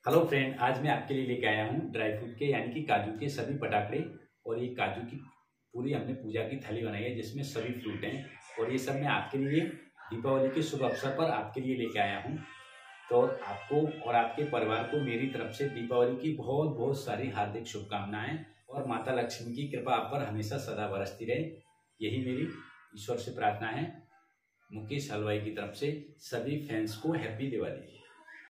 Hello friend, आज मैं आपके लिए लेके आया हूँ ड्राई फ्रूट के यानी कि काजू के सभी पटाखे। और ये काजू की पूरी हमने पूजा की थाली बनाई है जिसमें सभी फ्रूट हैं। और ये सब मैं आपके लिए दीपावली के शुभ अवसर पर आपके लिए लेके आया हूँ। तो आपको और आपके परिवार को मेरी तरफ से दीपावली की बहुत बहुत सारी हार्दिक शुभकामनाएं और माता लक्ष्मी की कृपा आप पर हमेशा सदा बरसती रहे, यही मेरी ईश्वर से प्रार्थना है। मुकेश हलवाई की तरफ से सभी फैंस को हैप्पी दिवाली।